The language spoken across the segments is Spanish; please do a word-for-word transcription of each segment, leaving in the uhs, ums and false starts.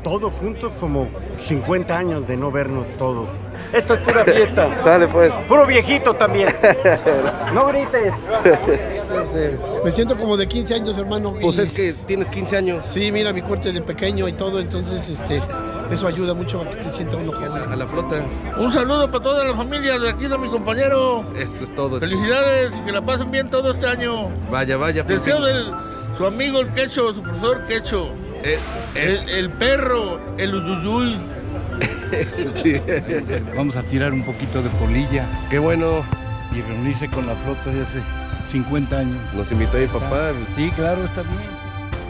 todos juntos como cincuenta años de no vernos todos. Esto es pura fiesta. Sale pues. Puro viejito también. No grites. Me siento como de quince años, hermano. Pues y... es que tienes quince años. Sí, mira mi corte de pequeño y todo, entonces este, eso ayuda mucho a que te sienta uno joven. A la flota. Un saludo para toda la familia de aquí de mi compañero. Eso es todo. Felicidades y que la pasen bien todo este año. Vaya, vaya. Deseo de su amigo el Quecho, su profesor Quecho. Eh, el, el perro, el uyuyuy. Eso, sí. Vamos a tirar un poquito de polilla. Qué bueno. Y reunirse con la flota de hace cincuenta años. Nos invitó mi papá. Sí, claro, está bien.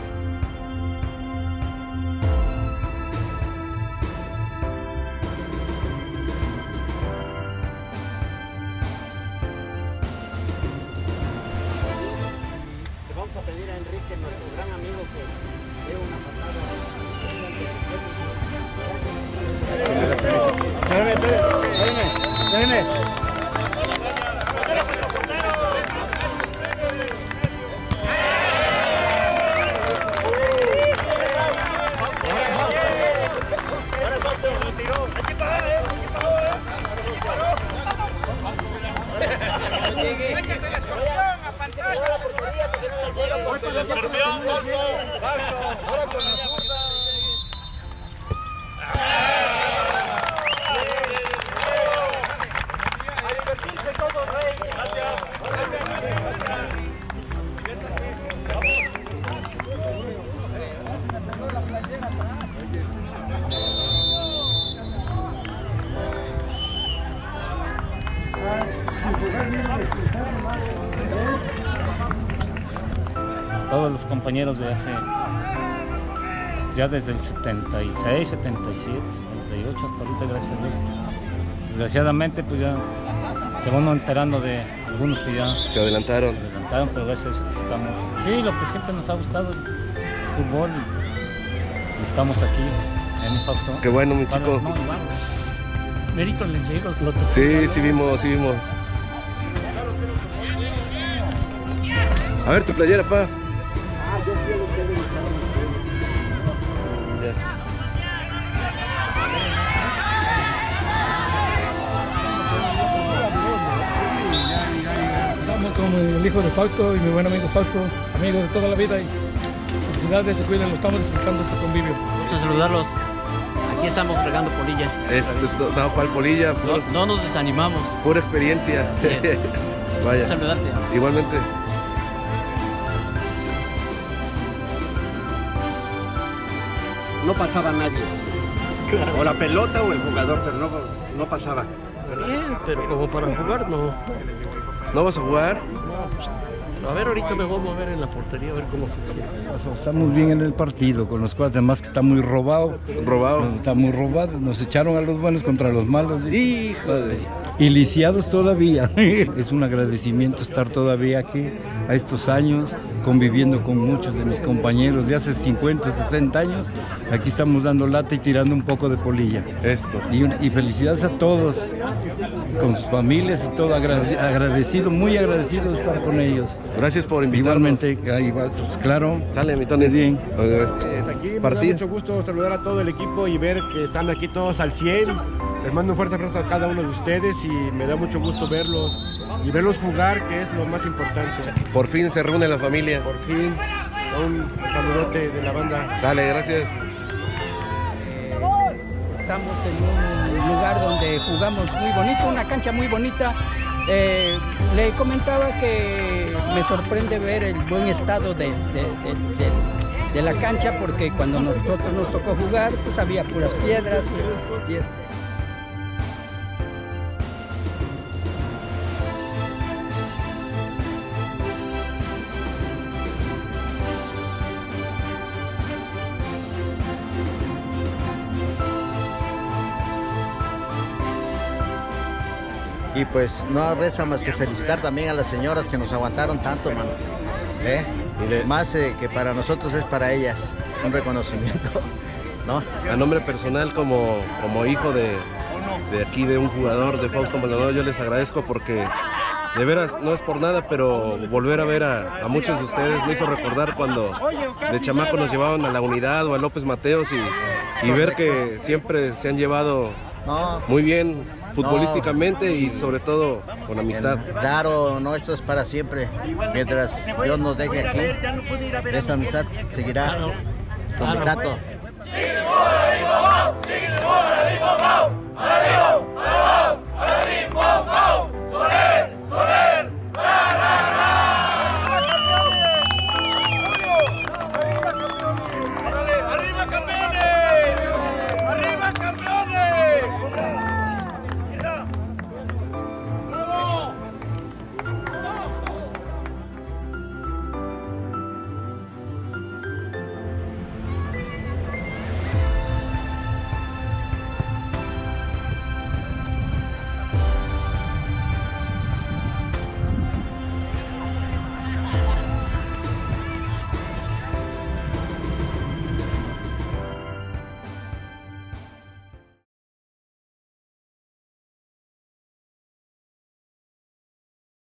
Vamos a pedir a Enrique, nuestro gran amigo, que dé una patada. Espérame, espérame, espérame, espérame. Todos los compañeros de hace, ya desde el setenta y seis, setenta y siete, setenta y ocho hasta ahorita, gracias a Dios. Desgraciadamente pues ya se van enterando de algunos que ya se adelantaron. Se adelantaron, pero gracias estamos, sí, lo que siempre nos ha gustado, el fútbol, y, y estamos aquí en el Fausto. Qué bueno, mi chico. No, igual, mérito les llegó. Sí, sí vimos, sí vimos. A ver tu playera, pa. Ah, yo quiero que le Estamos con el hijo de Fausto y mi buen amigo Fausto, amigos de toda la vida, y felicidades, se cuiden, lo estamos disfrutando este convivio. Mucho saludarlos. Aquí estamos regando polilla. Esto es todo, no, ¿cuál polilla? No, no nos desanimamos. Pura experiencia. Yes. Vaya. Saludarte. Igualmente. No pasaba nadie. O la pelota o el jugador, pero no, no pasaba. Bien, pero como para jugar no. ¿No vas a jugar? A ver, ahorita me voy a mover en la portería a ver cómo se siente. Estamos bien en el partido, con los cuales además que está muy robado. Robado. Está muy robado. Nos echaron a los buenos contra los malos. Hijo de... Y lisiados todavía. Es un agradecimiento estar todavía aquí a estos años, conviviendo con muchos de mis compañeros de hace cincuenta, sesenta años. Aquí estamos dando lata y tirando un poco de polilla. Esto. Y, y felicidades a todos, con sus familias y todo, agradecido, agradecido, muy agradecido de estar con ellos. Gracias por invitarnos. Igualmente, igual, pues, claro. Sale, mi Tony. Bien. Pues aquí me da mucho gusto saludar a todo el equipo y ver que están aquí todos al cien. Les mando un fuerte abrazo a cada uno de ustedes y me da mucho gusto verlos y verlos jugar, que es lo más importante. Por fin se reúne la familia. Por fin, un saludote de la banda. Sale, gracias. Estamos en un lugar donde jugamos muy bonito, una cancha muy bonita. Eh, le comentaba que me sorprende ver el buen estado de, de, de, de, de la cancha, porque cuando nosotros nos tocó jugar, pues había puras piedras y, y este. Y pues no resta más que felicitar también a las señoras que nos aguantaron tanto, mano. ¿Eh? Le... Más eh, que para nosotros es para ellas un reconocimiento, ¿no? A nombre personal, como, como hijo de, de aquí, de un jugador de Fausto Maldonado, yo les agradezco porque de veras, no es por nada, pero volver a ver a, a muchos de ustedes me hizo recordar cuando de chamaco nos llevaban a la Unidad o a López Mateos y, y ver que siempre se han llevado muy bien futbolísticamente no. y sobre todo con amistad. Claro, no, esto es para siempre. Mientras Dios nos deje aquí, esa amistad seguirá con mi tato.